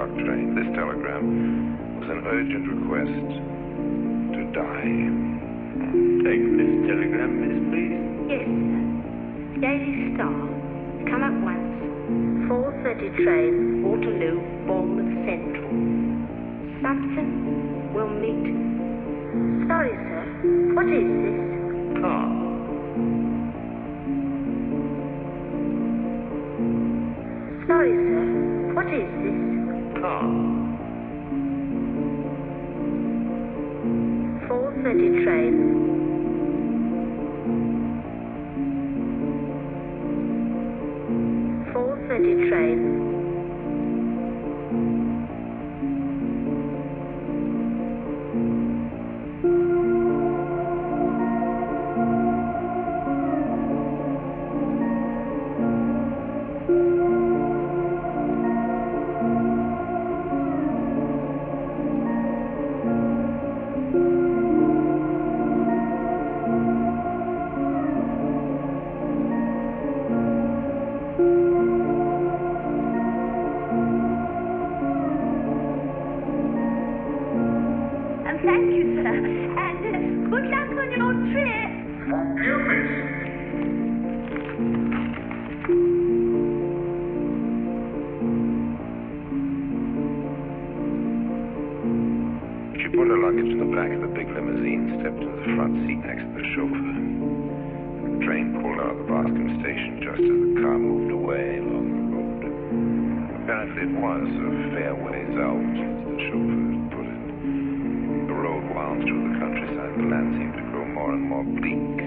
o'clock train. This telegram was an urgent request to die. Take this telegram, miss, please. Yes, sir. Daily Star. Come at once. 4:30 train, Waterloo, Bournemouth Central. Sampson will meet. Sorry, sir. What is this? Car. Sorry, sir. What is this? Car. 4:30 train. 4:30 train. Thank you, sir. And good luck on your trip. Thank you, miss. She put her luggage in the back of the big limousine, stepped into the front seat next to the chauffeur. The train pulled out of the Boston station just as the car moved away along the road. Apparently it was a fair ways out, as the chauffeur had put it. The road wound through the countryside. The land seemed to grow more and more bleak.